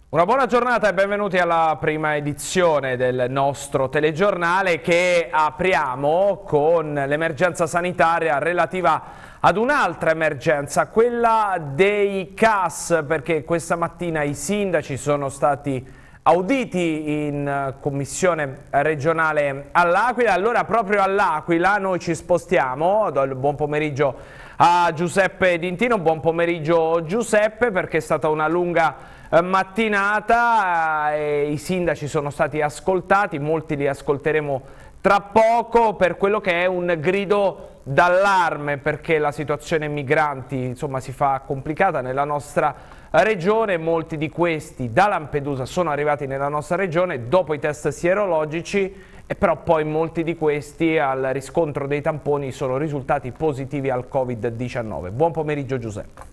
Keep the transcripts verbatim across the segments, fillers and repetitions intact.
Una buona giornata e benvenuti alla prima edizione del nostro telegiornale che apriamo con l'emergenza sanitaria relativa ad un'altra emergenza, quella dei C A S, perché questa mattina i sindaci sono stati auditi in commissione regionale all'Aquila. Allora proprio all'Aquila noi ci spostiamo, do il buon pomeriggio a Giuseppe D'Intino. Buon pomeriggio Giuseppe, perché è stata una lunga mattinata e i sindaci sono stati ascoltati, molti li ascolteremo tra poco, per quello che è un grido d'allarme, perché la situazione migranti insomma si fa complicata nella nostra regione. Molti di questi da Lampedusa sono arrivati nella nostra regione dopo i test sierologici, e però poi molti di questi al riscontro dei tamponi sono risultati positivi al Covid diciannove. Buon pomeriggio Giuseppe.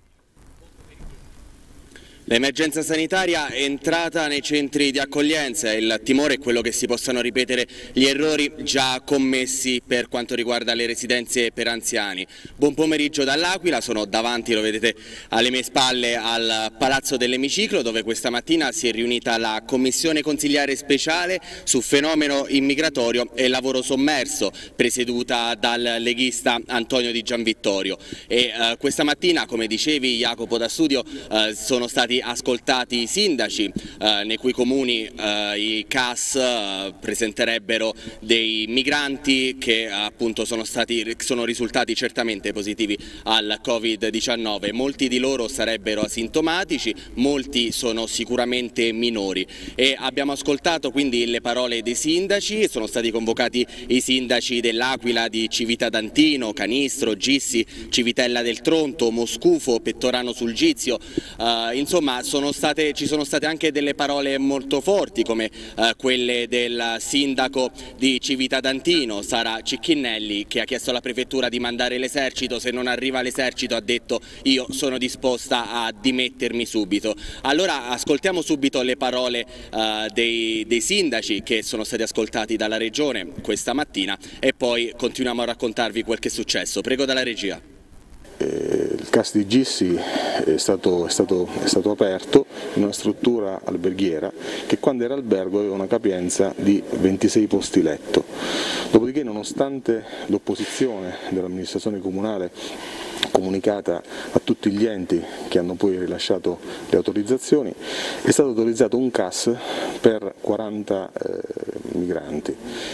L'emergenza sanitaria è entrata nei centri di accoglienza e il timore è quello che si possano ripetere gli errori già commessi per quanto riguarda le residenze per anziani. Buon pomeriggio dall'Aquila, sono davanti, lo vedete alle mie spalle, al Palazzo dell'Emiciclo, dove questa mattina si è riunita la commissione consigliare speciale su fenomeno immigratorio e lavoro sommerso, presieduta dal leghista Antonio Di Gianvittorio. E eh, questa mattina, come dicevi Jacopo da studio, eh, sono stati ascoltati i sindaci eh, nei cui comuni eh, i C A S eh, presenterebbero dei migranti che eh, appunto sono, stati, sono risultati certamente positivi al Covid diciannove. Molti di loro sarebbero asintomatici, molti sono sicuramente minori, e abbiamo ascoltato quindi le parole dei sindaci. Sono stati convocati i sindaci dell'Aquila, di Civita d'Antino, Canistro, Gissi, Civitella del Tronto, Moscufo, Pettorano sul Gizio, eh, insomma sono state, ci sono state anche delle parole molto forti, come eh, quelle del sindaco di Civita d'Antino, Sara Cicchinnelli, che ha chiesto alla prefettura di mandare l'esercito. Se non arriva l'esercito, ha detto, io sono disposta a dimettermi subito. Allora ascoltiamo subito le parole eh, dei, dei sindaci che sono stati ascoltati dalla regione questa mattina, e poi continuiamo a raccontarvi quel che è successo. Prego dalla regia. Il C A S di Gissi è stato, è, stato, è stato aperto in una struttura alberghiera che, quando era albergo, aveva una capienza di ventisei posti letto. Dopodiché, nonostante l'opposizione dell'amministrazione comunale comunicata a tutti gli enti che hanno poi rilasciato le autorizzazioni, è stato autorizzato un C A S per quaranta eh, migranti.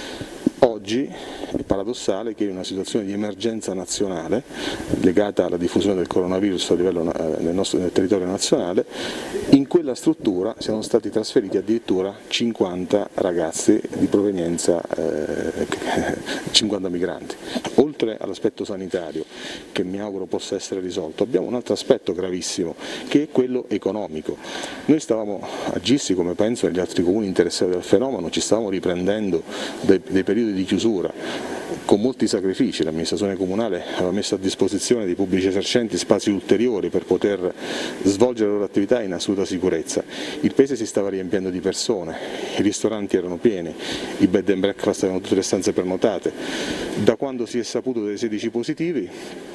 Oggi è paradossale che in una situazione di emergenza nazionale legata alla diffusione del coronavirus a livello nel, nostro, nel territorio nazionale, in quella struttura siano stati trasferiti addirittura cinquanta ragazzi di provenienza, eh, cinquanta migranti. Oltre all'aspetto sanitario, che mi auguro possa essere risolto, abbiamo un altro aspetto gravissimo, che è quello economico. Noi stavamo a Gissi, come penso negli altri comuni interessati dal fenomeno, ci stavamo riprendendo dai, dai periodi di chiusura con molti sacrifici. L'amministrazione comunale aveva messo a disposizione dei pubblici esercenti spazi ulteriori per poter svolgere le loro attività in assoluta sicurezza. Il paese si stava riempiendo di persone, i ristoranti erano pieni, i bed and breakfast avevano tutte le stanze prenotate. Da quando si è saputo dei sedici positivi,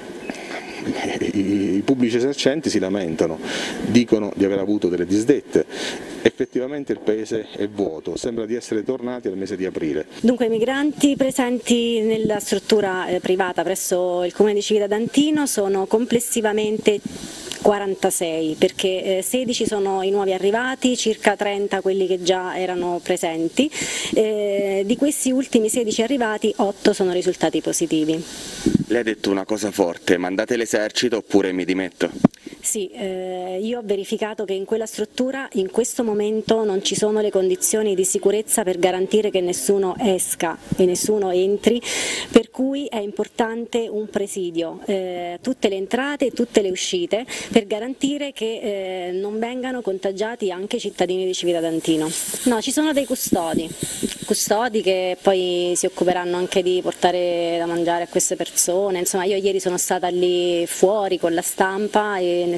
i pubblici esercenti si lamentano, dicono di aver avuto delle disdette. Effettivamente il paese è vuoto, sembra di essere tornati al mese di aprile. Dunque, i migranti presenti nella struttura eh, privata presso il comune di Civita d'Antino sono complessivamente quarantasei, perché eh, sedici sono i nuovi arrivati, circa trenta quelli che già erano presenti. Eh, di questi ultimi sedici arrivati, otto sono risultati positivi. Lei ha detto una cosa forte: mandate l'esercito oppure mi dimetto. Sì, eh, io ho verificato che in quella struttura in questo momento non ci sono le condizioni di sicurezza per garantire che nessuno esca e nessuno entri, per cui è importante un presidio, eh, tutte le entrate e tutte le uscite, per garantire che eh, non vengano contagiati anche i cittadini di Civita d'Antino. No, ci sono dei custodi, custodi che poi si occuperanno anche di portare da mangiare a queste persone. Insomma, io ieri sono stata lì fuori con la stampa e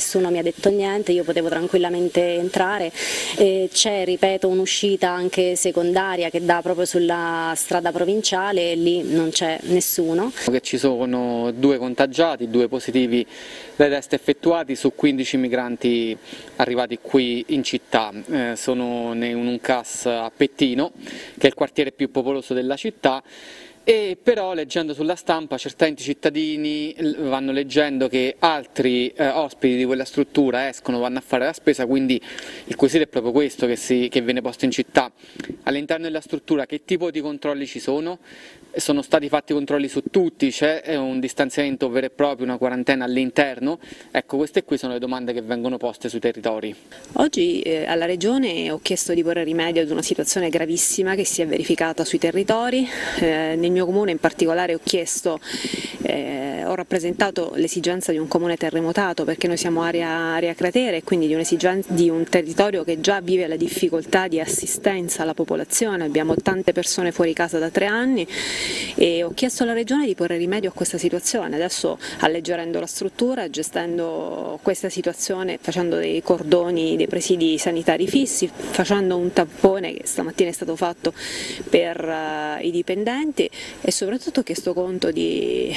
nessuno mi ha detto niente, io potevo tranquillamente entrare, eh, c'è, ripeto, un'uscita anche secondaria che dà proprio sulla strada provinciale e lì non c'è nessuno. Che ci sono due contagiati, due positivi dai test effettuati su quindici migranti arrivati qui in città, eh, sono in un C A S a Pettino, che è il quartiere più popoloso della città. E però leggendo sulla stampa certamente i cittadini vanno leggendo che altri eh, ospiti di quella struttura escono, vanno a fare la spesa, quindi il quesito è proprio questo che, si, che viene posto in città. All'interno della struttura che tipo di controlli ci sono? Sono stati fatti controlli su tutti, c'è un distanziamento vero e proprio, una quarantena all'interno? Ecco, queste qui sono le domande che vengono poste sui territori. Oggi eh, alla Regione ho chiesto di porre rimedio ad una situazione gravissima che si è verificata sui territori. Eh, nel mio comune in particolare ho chiesto, eh, ho rappresentato l'esigenza di un comune terremotato, perché noi siamo area, area cratere e quindi di, un'esigenza, di un territorio che già vive la difficoltà di assistenza alla popolazione, abbiamo tante persone fuori casa da tre anni e ho chiesto alla Regione di porre rimedio a questa situazione. Adesso, alleggerendo la struttura, gestendo questa situazione, facendo dei cordoni, dei presidi sanitari fissi, facendo un tampone che stamattina è stato fatto per uh, i dipendenti, e soprattutto ho chiesto conto di,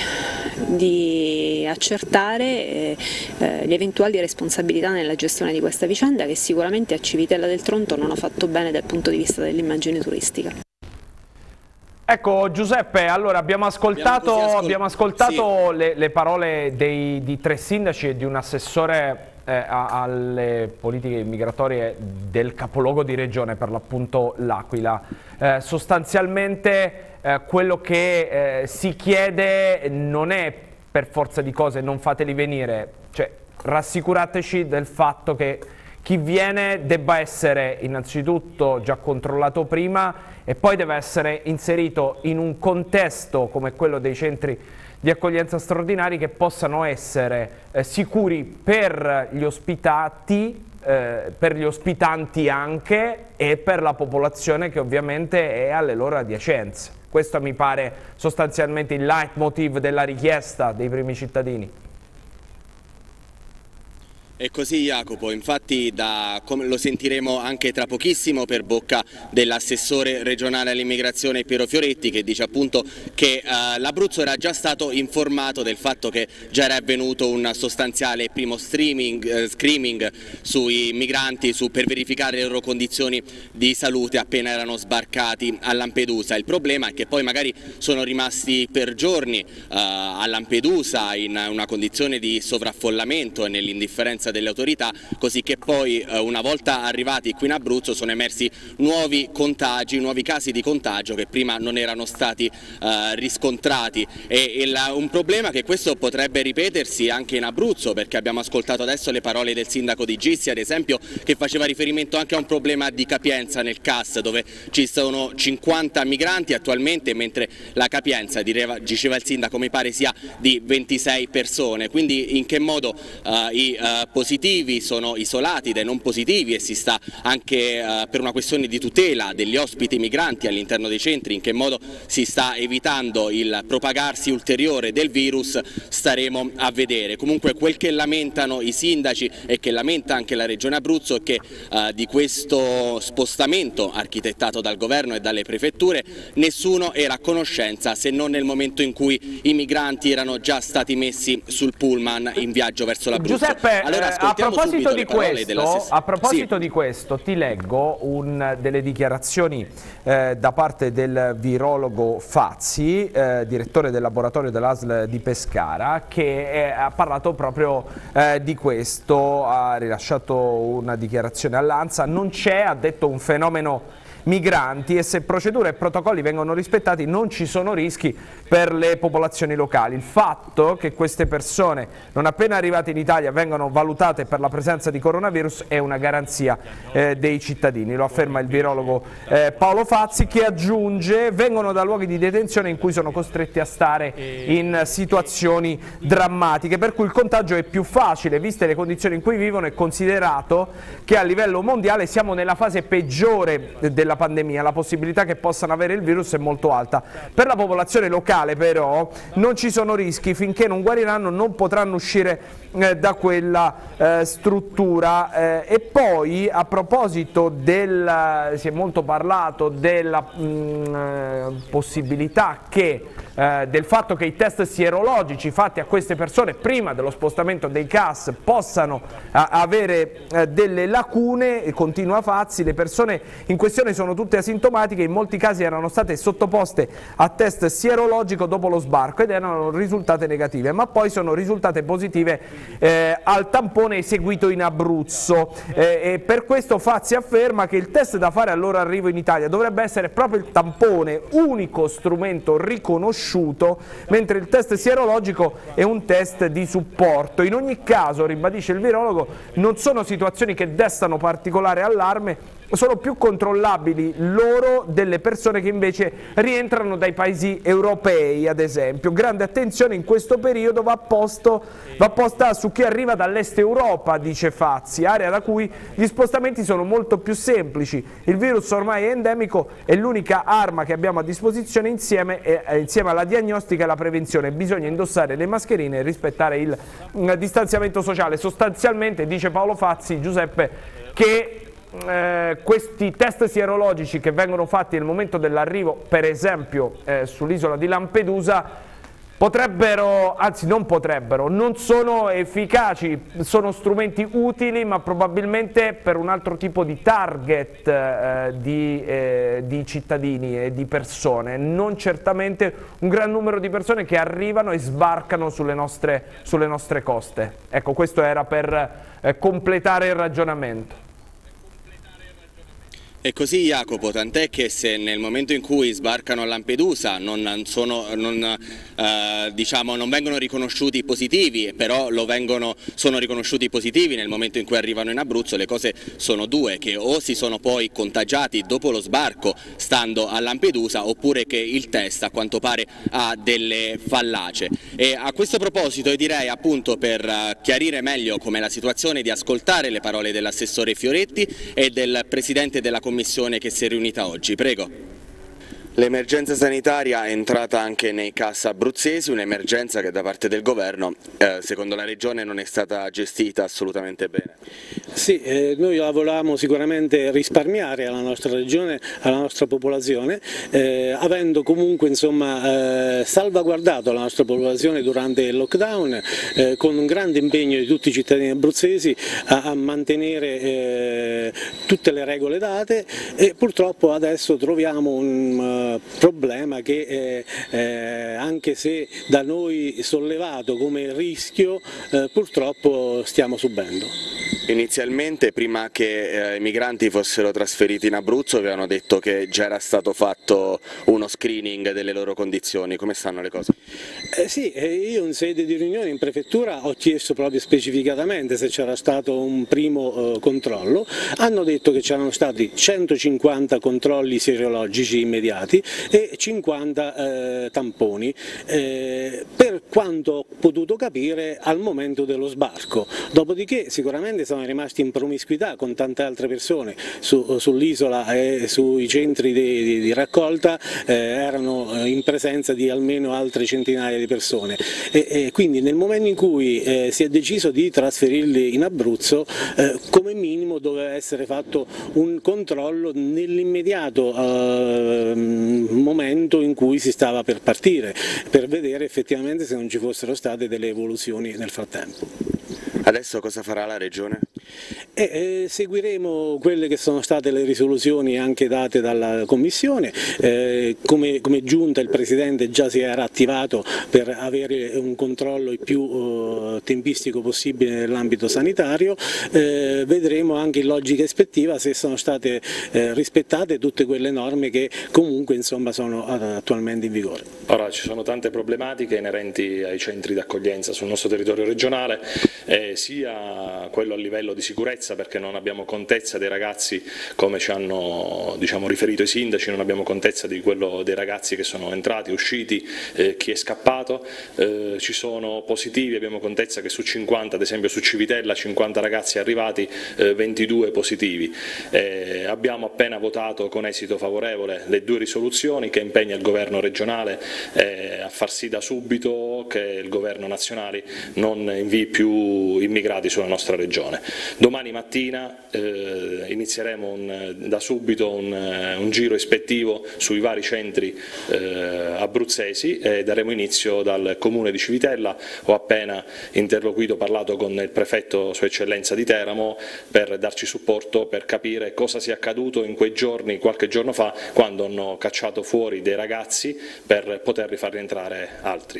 di accertare eh, eh, le eventuali responsabilità nella gestione di questa vicenda, che sicuramente a Civitella del Tronto non ha fatto bene dal punto di vista dell'immagine turistica. Ecco Giuseppe, allora abbiamo ascoltato, abbiamo ascol abbiamo ascoltato sì. le, le parole dei, di tre sindaci e di un assessore eh, alle politiche migratorie del capoluogo di regione, per l'appunto l'Aquila. Eh, sostanzialmente eh, quello che eh, si chiede non è per forza di cose non fateli venire, cioè rassicurateci del fatto che chi viene debba essere innanzitutto già controllato prima e poi deve essere inserito in un contesto come quello dei centri di accoglienza straordinari che possano essere eh, sicuri per gli ospitati, eh, per gli ospitanti anche, e per la popolazione che ovviamente è alle loro adiacenze. Questo mi pare sostanzialmente il leitmotiv della richiesta dei primi cittadini. È così Jacopo, infatti da, come lo sentiremo anche tra pochissimo per bocca dell'assessore regionale all'immigrazione Piero Fioretti, che dice appunto che uh, l'Abruzzo era già stato informato del fatto che già era avvenuto un sostanziale primo streaming, uh, screening sui migranti su, per verificare le loro condizioni di salute appena erano sbarcati a Lampedusa. Il problema è che poi magari sono rimasti per giorni uh, a Lampedusa in una condizione di sovraffollamento e nell'indifferenza delle autorità, così che poi eh, una volta arrivati qui in Abruzzo sono emersi nuovi contagi, nuovi casi di contagio che prima non erano stati eh, riscontrati, e, e la, un problema che questo potrebbe ripetersi anche in Abruzzo, perché abbiamo ascoltato adesso le parole del sindaco di Gissi ad esempio, che faceva riferimento anche a un problema di capienza nel C A S, dove ci sono cinquanta migranti attualmente, mentre la capienza, direva, diceva il sindaco, mi pare sia di ventisei persone. Quindi in che modo eh, i eh, positivi sono isolati dai non positivi, e si sta anche eh, per una questione di tutela degli ospiti migranti all'interno dei centri, in che modo si sta evitando il propagarsi ulteriore del virus, staremo a vedere. Comunque quel che lamentano i sindaci e che lamenta anche la Regione Abruzzo è che eh, di questo spostamento architettato dal governo e dalle prefetture nessuno era a conoscenza, se non nel momento in cui i migranti erano già stati messi sul pullman in viaggio verso l'Abruzzo. Giuseppe, allora, eh, a proposito, di questo, a proposito sì. di questo ti leggo un, delle dichiarazioni eh, da parte del virologo Fazzi, eh, direttore del laboratorio dell'A S L di Pescara, che è, ha parlato proprio eh, di questo, ha rilasciato una dichiarazione all'ANSA. Non c'è, ha detto, un fenomeno migranti, e se procedure e protocolli vengono rispettati non ci sono rischi per le popolazioni locali. Il fatto che queste persone non appena arrivate in Italia vengano valutate per la presenza di coronavirus è una garanzia eh, dei cittadini, lo afferma il virologo eh, Paolo Fazzi, che aggiunge: vengono da luoghi di detenzione in cui sono costretti a stare in situazioni drammatiche, per cui il contagio è più facile viste le condizioni in cui vivono, e considerato che a livello mondiale siamo nella fase peggiore della della pandemia, la possibilità che possano avere il virus è molto alta. Per la popolazione locale però non ci sono rischi, finché non guariranno non potranno uscire eh, da quella eh, struttura. Eh, e poi a proposito del, si è molto parlato della mh, eh, possibilità che Eh, del fatto che i test sierologici fatti a queste persone prima dello spostamento dei C A S possano a, avere eh, delle lacune, continua Fazzi. Le persone in questione sono tutte asintomatiche, in molti casi erano state sottoposte a test sierologico dopo lo sbarco ed erano risultate negative, ma poi sono risultate positive eh, al tampone eseguito in Abruzzo, eh, e per questo Fazzi afferma che il test da fare al loro arrivo in Italia dovrebbe essere proprio il tampone, unico strumento riconosciuto, mentre il test sierologico è un test di supporto. In ogni caso, ribadisce il virologo, non sono situazioni che destano particolare allarme, sono più controllabili loro delle persone che invece rientrano dai paesi europei, ad esempio. Grande attenzione in questo periodo va, posto, va posta su chi arriva dall'est Europa, dice Fazzi, area da cui gli spostamenti sono molto più semplici. Il virus ormai è endemico e l'unica arma che abbiamo a disposizione insieme, è, insieme alla diagnostica e alla prevenzione. Bisogna indossare le mascherine e rispettare il uh, distanziamento sociale. Sostanzialmente, dice Paolo Fazzi, Giuseppe, che Eh, questi test sierologici che vengono fatti nel momento dell'arrivo, per esempio eh, sull'isola di Lampedusa, potrebbero, anzi non potrebbero, non sono efficaci, sono strumenti utili ma probabilmente per un altro tipo di target eh, di, eh, di cittadini e di persone, non certamente un gran numero di persone che arrivano e sbarcano sulle nostre, sulle nostre coste. Ecco, questo era per eh, completare il ragionamento. E così, Jacopo, tant'è che se nel momento in cui sbarcano a Lampedusa non, sono, non, eh, diciamo, non vengono riconosciuti positivi, però lo vengono, sono riconosciuti positivi nel momento in cui arrivano in Abruzzo, le cose sono due: che o si sono poi contagiati dopo lo sbarco stando a Lampedusa, oppure che il test a quanto pare ha delle fallacie. E a questo proposito io direi, appunto, per chiarire meglio com'è la situazione, di ascoltare le parole dell'assessore Fioretti e del presidente della commissione commissione che si è riunita oggi. Prego. L'emergenza sanitaria è entrata anche nei C A S abruzzesi, un'emergenza che da parte del governo, eh, secondo la regione, non è stata gestita assolutamente bene. Sì, eh, noi la volevamo sicuramente risparmiare alla nostra regione, alla nostra popolazione, eh, avendo comunque, insomma, eh, salvaguardato la nostra popolazione durante il lockdown, eh, con un grande impegno di tutti i cittadini abruzzesi a, a mantenere eh, tutte le regole date, e purtroppo adesso troviamo un problema che eh, eh, anche se da noi sollevato come rischio, eh, purtroppo stiamo subendo. Inizialmente, prima che eh, i migranti fossero trasferiti in Abruzzo, avevano detto che già era stato fatto uno screening delle loro condizioni. Come stanno le cose? Eh sì, io in sede di riunione in prefettura ho chiesto proprio specificatamente se c'era stato un primo eh, controllo. Hanno detto che c'erano stati centocinquanta controlli sierologici immediati e cinquanta eh, tamponi, eh, per quanto ho potuto capire al momento dello sbarco. Dopodiché sicuramente sono rimasti in promiscuità con tante altre persone su, sull'isola e sui centri di, di, di raccolta, eh, erano in presenza di almeno altre centinaia di persone, e, e quindi nel momento in cui eh, si è deciso di trasferirli in Abruzzo, eh, come minimo doveva essere fatto un controllo nell'immediato eh, momento in cui si stava per partire, per vedere effettivamente se non ci fossero state delle evoluzioni nel frattempo. Adesso cosa farà la Regione? E, eh, seguiremo quelle che sono state le risoluzioni anche date dalla Commissione. Eh, come, come Giunta il Presidente già si era attivato per avere un controllo il più eh, tempistico possibile nell'ambito sanitario. Eh, vedremo anche in logica ispettiva se sono state eh, rispettate tutte quelle norme che comunque, insomma, sono attualmente in vigore. Ora, ci sono tante problematiche inerenti ai centri d'accoglienza sul nostro territorio regionale, eh, sia quello a livello livello di sicurezza, perché non abbiamo contezza dei ragazzi, come ci hanno diciamo, riferito i sindaci, non abbiamo contezza di quello dei ragazzi che sono entrati, usciti, eh, chi è scappato. Eh, ci sono positivi, abbiamo contezza che su cinquanta, ad esempio su Civitella, cinquanta ragazzi arrivati, eh, ventidue positivi. Eh, abbiamo appena votato con esito favorevole le due risoluzioni che impegna il governo regionale eh, a far sì da subito che il governo nazionale non invii più immigrati sulla nostra regione. Domani mattina eh, inizieremo un, da subito un, un giro ispettivo sui vari centri eh, abruzzesi e daremo inizio dal comune di Civitella. Ho appena interloquito, parlato con il prefetto Sua Eccellenza di Teramo per darci supporto, per capire cosa sia accaduto in quei giorni, qualche giorno fa, quando hanno cacciato fuori dei ragazzi per poterli far rientrare altri.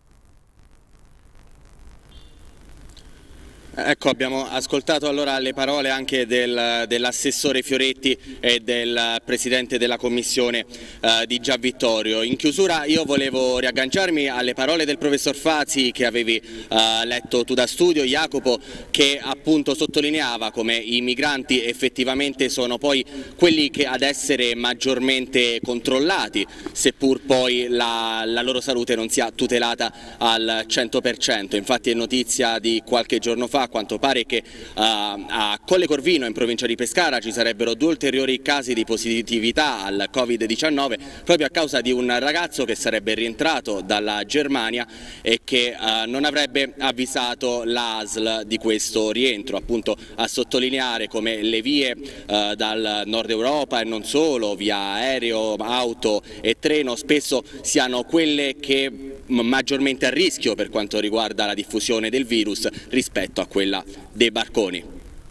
Ecco, abbiamo ascoltato allora le parole anche del, dell'assessore Fioretti e del presidente della commissione eh, di Giavittorio. In chiusura io volevo riagganciarmi alle parole del professor Fazi che avevi eh, letto tu da studio, Jacopo, che appunto sottolineava come i migranti effettivamente sono poi quelli che ad essere maggiormente controllati, seppur poi la, la loro salute non sia tutelata al cento per cento. Infatti è notizia di qualche giorno fa, a quanto pare, che uh, a Colle Corvino, in provincia di Pescara, ci sarebbero due ulteriori casi di positività al Covid diciannove proprio a causa di un ragazzo che sarebbe rientrato dalla Germania e che uh, non avrebbe avvisato l'A S L di questo rientro, appunto a sottolineare come le vie uh, dal nord Europa e non solo, via aereo, auto e treno, spesso siano quelle che maggiormente a rischio per quanto riguarda la diffusione del virus rispetto a quella dei barconi.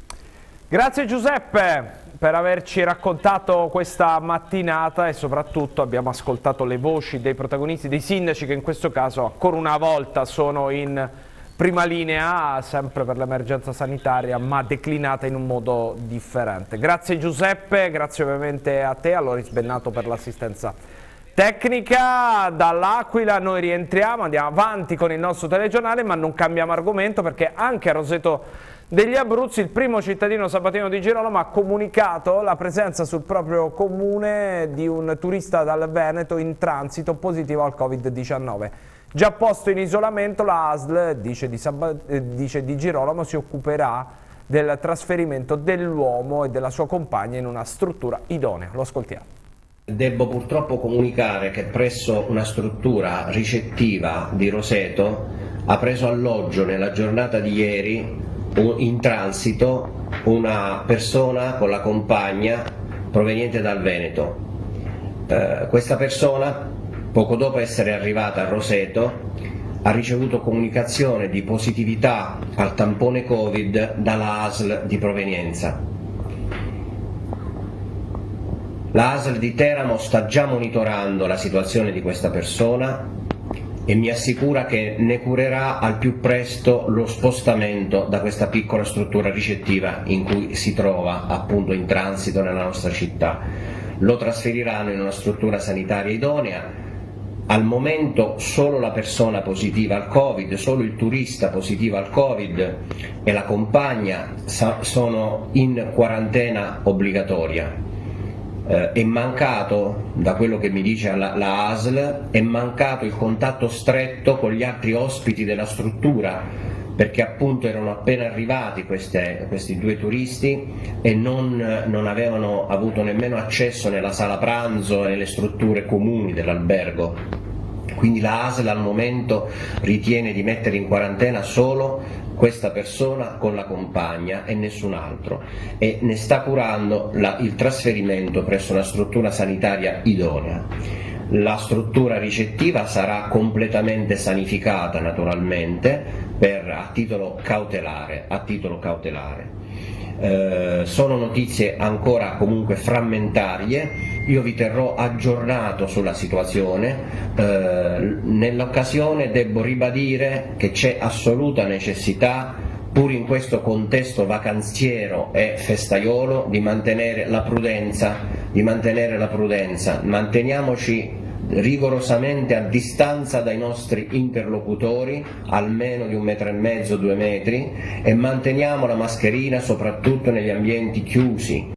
Grazie Giuseppe per averci raccontato questa mattinata e soprattutto abbiamo ascoltato le voci dei protagonisti, dei sindaci che in questo caso ancora una volta sono in prima linea, sempre per l'emergenza sanitaria, ma declinata in un modo differente. Grazie Giuseppe, grazie ovviamente a te, a Loris Bennato per l'assistenza tecnica. Dall'Aquila noi rientriamo, andiamo avanti con il nostro telegiornale, ma non cambiamo argomento perché anche a Roseto degli Abruzzi il primo cittadino sabatino di Girolamo ha comunicato la presenza sul proprio comune di un turista dal Veneto in transito positivo al Covid diciannove. Già posto in isolamento, la A S L, dice di, eh, dice di Girolamo, si occuperà del trasferimento dell'uomo e della sua compagna in una struttura idonea. Lo ascoltiamo. Devo purtroppo comunicare che presso una struttura ricettiva di Roseto ha preso alloggio nella giornata di ieri in transito una persona con la compagna proveniente dal Veneto. Eh, questa persona, poco dopo essere arrivata a Roseto, ha ricevuto comunicazione di positività al tampone Covid dalla A S L di provenienza. La A S L di Teramo sta già monitorando la situazione di questa persona e mi assicura che ne curerà al più presto lo spostamento da questa piccola struttura ricettiva in cui si trova appunto in transito nella nostra città. Lo trasferiranno in una struttura sanitaria idonea. Al momento solo la persona positiva al Covid, solo il turista positivo al Covid e la compagna sono in quarantena obbligatoria. Eh, è mancato, da quello che mi dice la, la A S L, è mancato il contatto stretto con gli altri ospiti della struttura, perché appunto erano appena arrivati queste, questi due turisti e non, non avevano avuto nemmeno accesso nella sala pranzo e nelle strutture comuni dell'albergo. Quindi la A S L al momento ritiene di mettere in quarantena solo questa persona con la compagna e nessun altro, e ne sta curando la, il trasferimento presso una struttura sanitaria idonea. La struttura ricettiva sarà completamente sanificata naturalmente per, a titolo cautelare. A titolo cautelare. Eh, sono notizie ancora comunque frammentarie, io vi terrò aggiornato sulla situazione. Eh, nell'occasione devo ribadire che c'è assoluta necessità, pur in questo contesto vacanziero e festaiolo, di mantenere la prudenza, di mantenere la prudenza. Manteniamoci rigorosamente a distanza dai nostri interlocutori, almeno di un metro e mezzo, due metri, e manteniamo la mascherina soprattutto negli ambienti chiusi.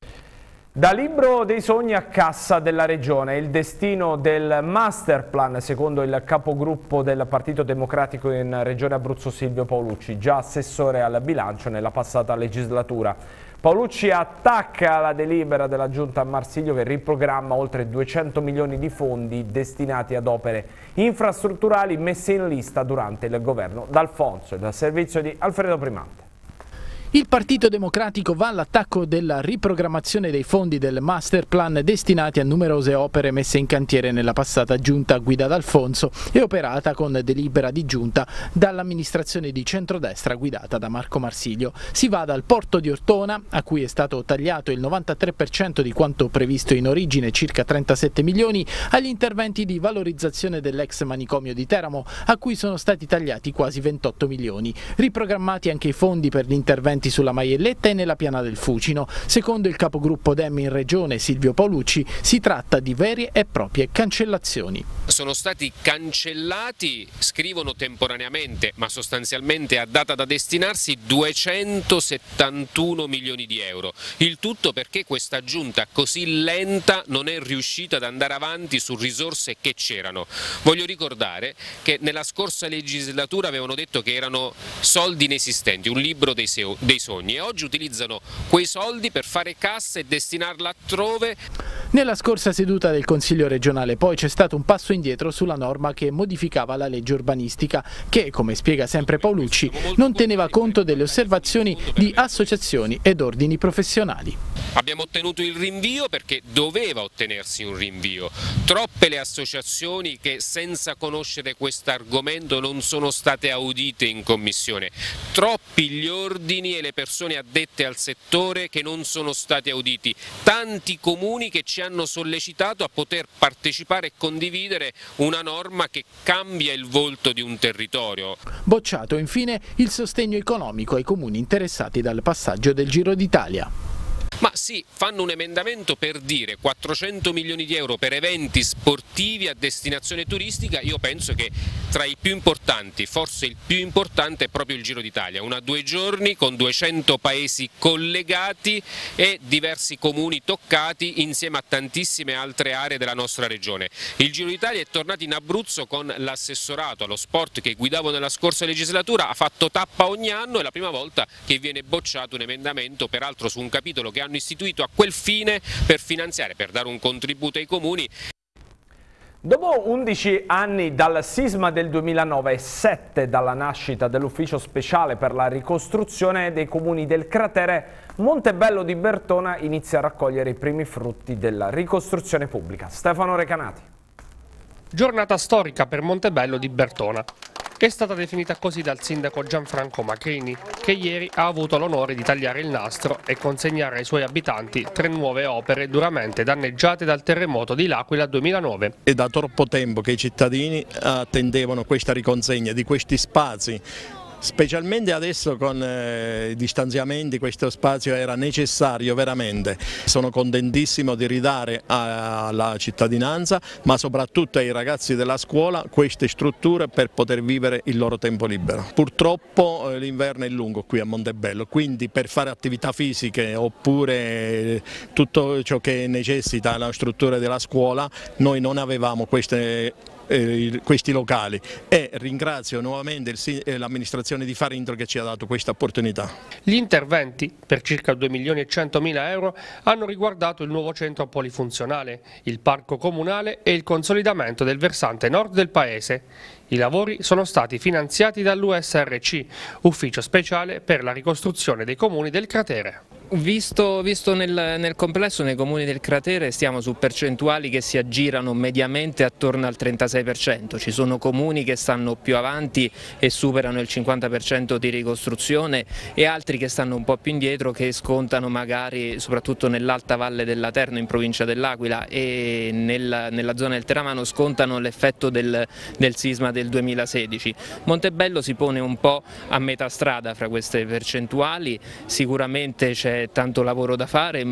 Da libro dei sogni a cassa della Regione, il destino del masterplan secondo il capogruppo del Partito Democratico in Regione Abruzzo Silvio Paolucci, già assessore al bilancio nella passata legislatura. Paolucci attacca la delibera della Giunta a Marsiglio che riprogramma oltre duecento milioni di fondi destinati ad opere infrastrutturali messe in lista durante il governo D'Alfonso. Il servizio di Alfredo Primante. Il Partito Democratico va all'attacco della riprogrammazione dei fondi del masterplan destinati a numerose opere messe in cantiere nella passata giunta guida D'Alfonso e operata con delibera di giunta dall'amministrazione di centrodestra guidata da Marco Marsiglio. Si va dal porto di Ortona, a cui è stato tagliato il novantatré per cento di quanto previsto in origine, circa trentasette milioni, agli interventi di valorizzazione dell'ex manicomio di Teramo, a cui sono stati tagliati quasi ventotto milioni. Riprogrammati anche i fondi per gli interventi sulla Maielletta e nella Piana del Fucino. Secondo il capogruppo Dem in Regione Silvio Paolucci si tratta di vere e proprie cancellazioni. Sono stati cancellati, scrivono temporaneamente ma sostanzialmente a data da destinarsi, duecentosettantuno milioni di euro. Il tutto perché questa giunta così lenta non è riuscita ad andare avanti su risorse che c'erano. Voglio ricordare che nella scorsa legislatura avevano detto che erano soldi inesistenti, un libro dei dei sogni, e oggi utilizzano quei soldi per fare cassa e destinarla altrove. Nella scorsa seduta del Consiglio regionale poi c'è stato un passo indietro sulla norma che modificava la legge urbanistica che, come spiega sempre Paolucci, non teneva conto delle osservazioni di associazioni ed ordini professionali. Abbiamo ottenuto il rinvio perché doveva ottenersi un rinvio. Troppe le associazioni che senza conoscere questo argomento non sono state audite in commissione. Troppi gli ordini e le persone addette al settore che non sono stati auditi. Tanti comuni che ci hanno sollecitato a poter partecipare e condividere una norma che cambia il volto di un territorio. Bocciato infine il sostegno economico ai comuni interessati dal passaggio del Giro d'Italia. Ma sì, fanno un emendamento per dire quattrocento milioni di euro per eventi sportivi a destinazione turistica. Io penso che tra i più importanti, forse il più importante, è proprio il Giro d'Italia, una due giorni con duecento paesi collegati e diversi comuni toccati insieme a tantissime altre aree della nostra regione. Il Giro d'Italia è tornato in Abruzzo con l'assessorato allo sport che guidavo nella scorsa legislatura, ha fatto tappa ogni anno, è la prima volta che viene bocciato un emendamento, peraltro su un capitolo che hanno istituito a quel fine per finanziare, per dare un contributo ai comuni. Dopo undici anni dal sisma del duemilanove e sette dalla nascita dell'ufficio speciale per la ricostruzione dei comuni del cratere, Montebello di Bertona inizia a raccogliere i primi frutti della ricostruzione pubblica. Stefano Recanati. Giornata storica per Montebello di Bertona. È stata definita così dal sindaco Gianfranco Macrini, che ieri ha avuto l'onore di tagliare il nastro e consegnare ai suoi abitanti tre nuove opere duramente danneggiate dal terremoto di L'Aquila duemilanove. È da troppo tempo che i cittadini attendevano questa riconsegna di questi spazi. Specialmente adesso con eh, i distanziamenti questo spazio era necessario veramente. Sono contentissimo di ridare alla cittadinanza, ma soprattutto ai ragazzi della scuola, queste strutture per poter vivere il loro tempo libero. Purtroppo eh, l'inverno è lungo qui a Montebello, quindi per fare attività fisiche oppure eh, tutto ciò che necessita la struttura della scuola, noi non avevamo queste questi locali, e ringrazio nuovamente l'amministrazione di Farindro che ci ha dato questa opportunità. Gli interventi per circa due milioni e centomila euro hanno riguardato il nuovo centro polifunzionale, il parco comunale e il consolidamento del versante nord del paese. I lavori sono stati finanziati dall'U S R C, Ufficio Speciale per la Ricostruzione dei Comuni del Cratere. Visto, visto nel, nel complesso, nei comuni del cratere stiamo su percentuali che si aggirano mediamente attorno al trentasei per cento, ci sono comuni che stanno più avanti e superano il cinquanta per cento di ricostruzione e altri che stanno un po' più indietro, che scontano magari soprattutto nell'alta valle del Laterno in provincia dell'Aquila e nel, nella zona del Teramano scontano l'effetto del, del sisma del duemilasedici. Montebello si pone un po' a metà strada fra queste percentuali, sicuramente c'è c'è tanto lavoro da fare,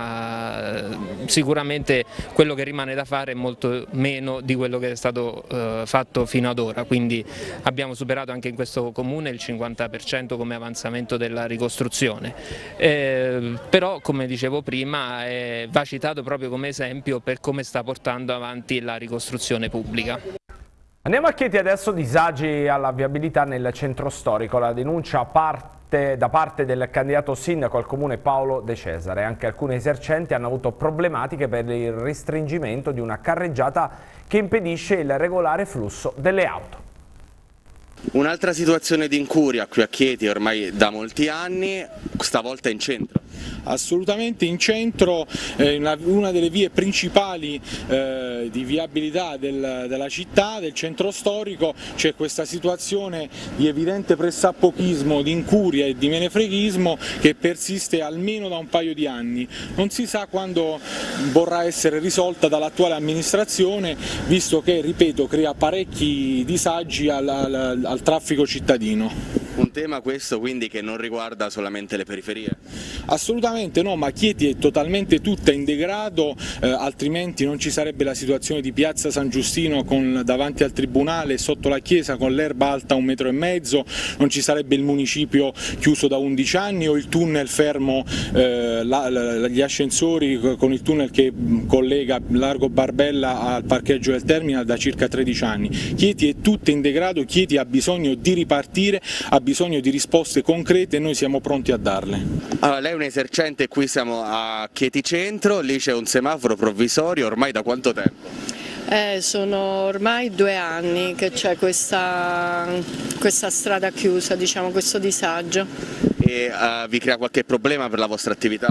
ma sicuramente quello che rimane da fare è molto meno di quello che è stato eh, fatto fino ad ora, quindi abbiamo superato anche in questo comune il cinquanta per cento come avanzamento della ricostruzione, eh, però come dicevo prima eh, va citato proprio come esempio per come sta portando avanti la ricostruzione pubblica. Andiamo a Chieti adesso, disagi alla viabilità nel centro storico, la denuncia parte, da parte del candidato sindaco al comune Paolo De Cesare. Anche alcuni esercenti hanno avuto problematiche per il restringimento di una carreggiata che impedisce il regolare flusso delle auto. Un'altra situazione di incuria qui a Chieti ormai da molti anni, stavolta in centro. Assolutamente in centro, eh, una, una delle vie principali eh, di viabilità del, della città, del centro storico, c'è questa situazione di evidente pressappochismo, di incuria e di menefreghismo che persiste almeno da un paio di anni. Non si sa quando vorrà essere risolta dall'attuale amministrazione, visto che, ripeto, crea parecchi disagi al, al, al traffico cittadino. Un tema questo quindi che non riguarda solamente le periferie? Assolutamente no, ma Chieti è totalmente tutta in degrado, eh, altrimenti non ci sarebbe la situazione di Piazza San Giustino con, davanti al Tribunale sotto la chiesa con l'erba alta un metro e mezzo, non ci sarebbe il municipio chiuso da undici anni o il tunnel fermo, eh, la, la, gli ascensori con il tunnel che collega Largo Barbella al parcheggio del Terminal da circa tredici anni. Chieti è tutta in degrado, Chieti ha bisogno di ripartire, ha bisogno di risposte concrete e noi siamo pronti a darle. Allora, lei è un esercente, qui siamo a Chieti Centro, lì c'è un semaforo provvisorio, ormai da quanto tempo? Eh, sono ormai due anni che c'è questa, questa strada chiusa, diciamo, questo disagio. E uh, vi crea qualche problema per la vostra attività?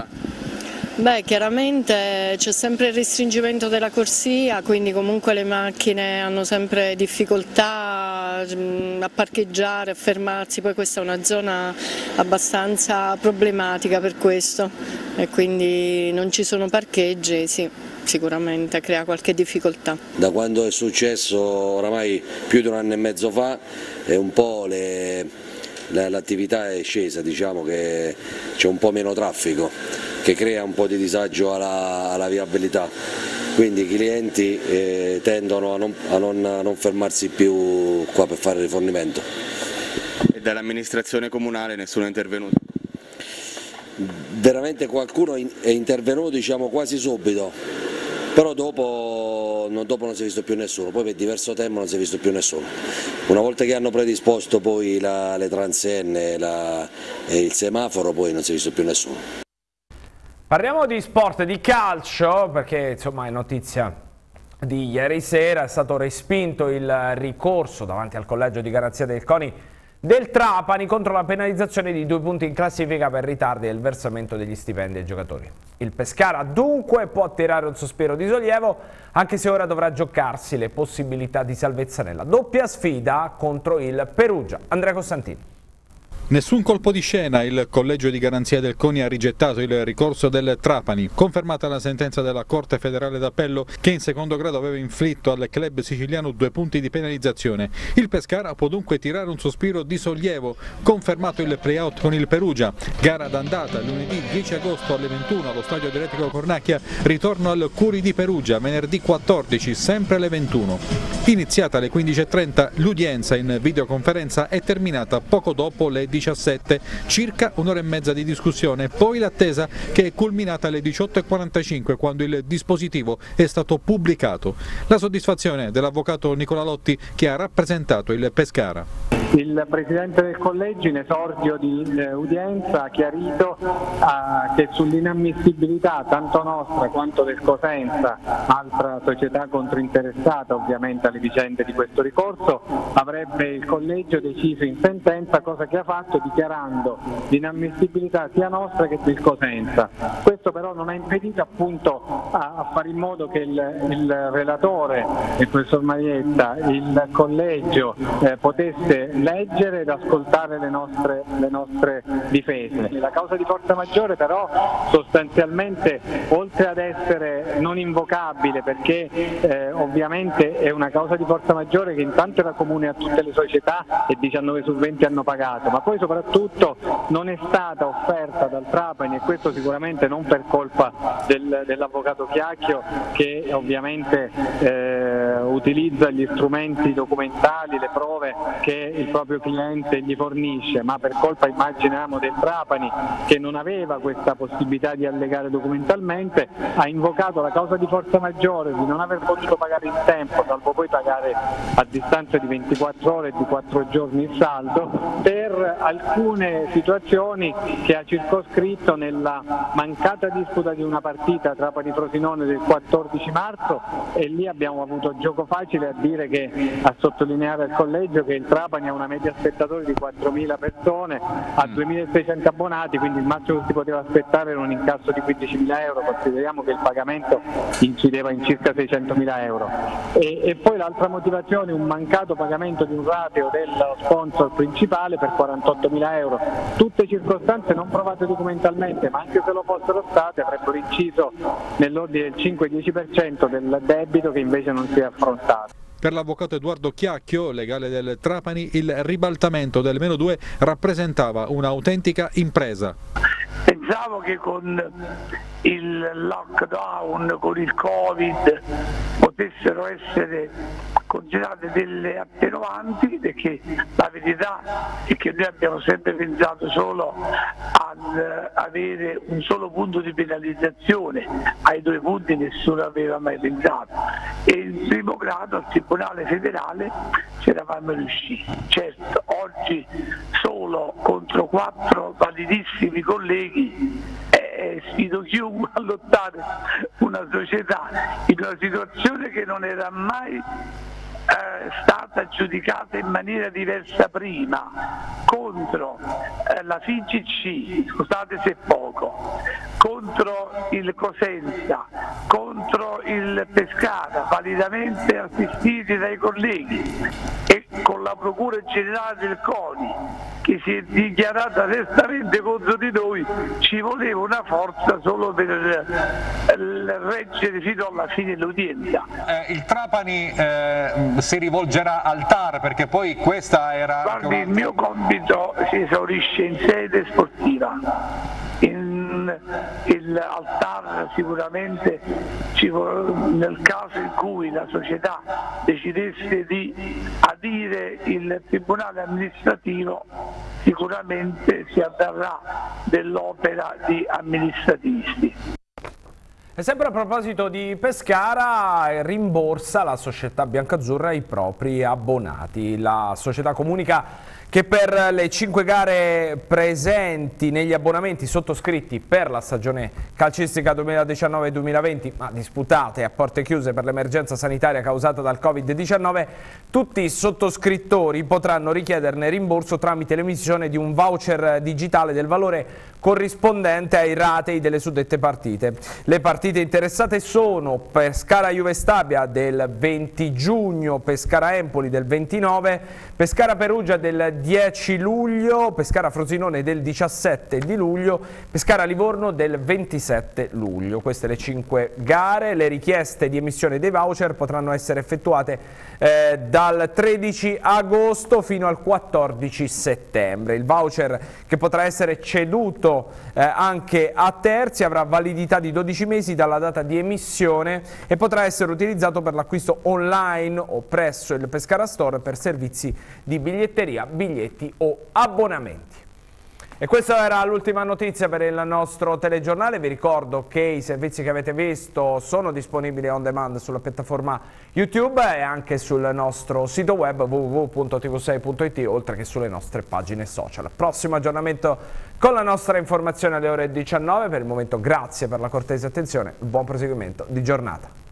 Beh, chiaramente c'è sempre il restringimento della corsia, quindi comunque le macchine hanno sempre difficoltà a parcheggiare, a fermarsi, poi questa è una zona abbastanza problematica per questo e quindi non ci sono parcheggi, sì, sicuramente crea qualche difficoltà. Da quando è successo oramai più di un anno e mezzo fa è un po' le... l'attività è scesa, diciamo che c'è un po' meno traffico che crea un po' di disagio alla, alla viabilità, quindi i clienti eh, tendono a non, a, non, a non fermarsi più qua per fare rifornimento. E dall'amministrazione comunale nessuno è intervenuto? Veramente qualcuno è intervenuto, diciamo, quasi subito, però dopo, no, dopo non si è visto più nessuno, poi per diverso tempo non si è visto più nessuno. Una volta che hanno predisposto poi la, le transenne la, e il semaforo, poi non si è visto più nessuno. Parliamo di sport e di calcio, perché insomma è notizia di ieri sera, è stato respinto il ricorso davanti al collegio di garanzia del CONI del Trapani contro la penalizzazione di due punti in classifica per ritardi del versamento degli stipendi ai giocatori. Il Pescara dunque può tirare un sospiro di sollievo, anche se ora dovrà giocarsi le possibilità di salvezza nella doppia sfida contro il Perugia. Andrea Costantini. Nessun colpo di scena, il collegio di garanzia del CONI ha rigettato il ricorso del Trapani, confermata la sentenza della Corte federale d'appello che in secondo grado aveva inflitto al club siciliano due punti di penalizzazione. Il Pescara può dunque tirare un sospiro di sollievo, confermato il play-out con il Perugia, gara d'andata lunedì dieci agosto alle ventuno allo stadio Atletico Cornacchia, ritorno al Curi di Perugia venerdì quattordici sempre alle ventuno. Iniziata alle quindici e trenta, l'udienza in videoconferenza è terminata poco dopo le diciassette, circa un'ora e mezza di discussione, poi l'attesa che è culminata alle diciotto e quarantacinque quando il dispositivo è stato pubblicato. La soddisfazione dell'avvocato Nicola Lotti che ha rappresentato il Pescara. Il Presidente del Collegio in esordio di eh, udienza ha chiarito eh, che sull'inammissibilità tanto nostra quanto del Cosenza, altra società controinteressata ovviamente alle vicende di questo ricorso, avrebbe il Collegio deciso in sentenza, cosa che ha fatto dichiarando l'inammissibilità sia nostra che del Cosenza. Questo però non ha impedito appunto a, a fare in modo che il, il relatore, il professor Marietta, il Collegio eh, potesse leggere ed ascoltare le nostre, le nostre difese. La causa di forza maggiore però sostanzialmente, oltre ad essere non invocabile, perché eh, ovviamente è una causa di forza maggiore che intanto era comune a tutte le società e diciannove su venti hanno pagato, ma poi soprattutto non è stata offerta dal Trapani, e questo sicuramente non per colpa del, dell'avvocato Chiacchio, che ovviamente eh, utilizza gli strumenti documentali, le prove che il proprio cliente gli fornisce, ma per colpa, immaginiamo, del Trapani, che non aveva questa possibilità di allegare documentalmente, ha invocato la causa di forza maggiore di non aver potuto pagare in tempo, salvo poi pagare a distanza di ventiquattro ore e di quattro giorni il saldo, per alcune situazioni che ha circoscritto nella mancata disputa di una partita Trapani-Frosinone del quattordici marzo, e lì abbiamo avuto gioco facile a dire che, a sottolineare al collegio che il Trapani ha una media spettatori di quattromila persone, ha duemilaseicento abbonati, quindi il massimo che si poteva aspettare era un incasso di quindicimila euro, consideriamo che il pagamento incideva in circa seicentomila euro. E, e poi l'altra motivazione, un mancato pagamento di un rateo dello sponsor principale per quarantottomila euro. Tutte circostanze non provate documentalmente, ma anche se lo fossero state avrebbero inciso nell'ordine del cinque dieci per cento del debito che invece non si è affrontato. Per l'avvocato Edoardo Chiacchio, legale del Trapani, il ribaltamento del meno due rappresentava un'autentica impresa. Pensavo che con il lockdown, con il Covid, potessero essere considerate delle attenuanti, perché la verità è che noi abbiamo sempre pensato solo ad avere un solo punto di penalizzazione, ai due punti nessuno aveva mai pensato, e in primo grado al Tribunale federale ci eravamo riusciti. Certo, oggi solo contro quattro validissimi colleghi eh, sfido chiunque a lottare una società in una situazione che non era mai Eh, stata giudicata in maniera diversa prima, contro eh, la F I G C, scusate se poco, contro il Cosenza, contro il Pescara, validamente assistiti dai colleghi, e con la Procura Generale del CONI che si è dichiarata apertamente contro di noi. Ci voleva una forza solo per eh, reggere fino alla fine dell'udienza. Eh, il Trapani eh, si rivolgerà al T A R, perché poi questa era... Guardi, una... il mio compito si esaurisce in sede sportiva. In, il, al T A R sicuramente ci, nel caso in cui la società decidesse di adire il tribunale amministrativo, sicuramente si avverrà dell'opera di amministrativisti. E sempre a proposito di Pescara, rimborsa la società biancazzurra i propri abbonati. La società comunica che per le cinque gare presenti negli abbonamenti sottoscritti per la stagione calcistica duemiladiciannove duemilaventi, ma disputate a porte chiuse per l'emergenza sanitaria causata dal Covid diciannove, tutti i sottoscrittori potranno richiederne rimborso tramite l'emissione di un voucher digitale del valore corrispondente ai ratei delle suddette partite. Le partite interessate sono Pescara Juve Stabia del venti giugno, Pescara Empoli del ventinove, Pescara Perugia del dieci luglio, Pescara Frosinone del diciassette di luglio, Pescara Livorno del ventisette luglio. Queste le cinque gare. Le richieste di emissione dei voucher potranno essere effettuate eh, dal tredici agosto fino al quattordici settembre. Il voucher, che potrà essere ceduto eh, anche a terzi, avrà validità di dodici mesi dalla data di emissione e potrà essere utilizzato per l'acquisto online o presso il Pescara Store per servizi di biglietteria, biglietti o abbonamenti. E questa era l'ultima notizia per il nostro telegiornale. Vi ricordo che i servizi che avete visto sono disponibili on demand sulla piattaforma YouTube e anche sul nostro sito web w w w punto t v sei punto i t, oltre che sulle nostre pagine social. Prossimo aggiornamento con la nostra informazione alle ore diciannove. Per il momento grazie per la cortese attenzione e buon proseguimento di giornata.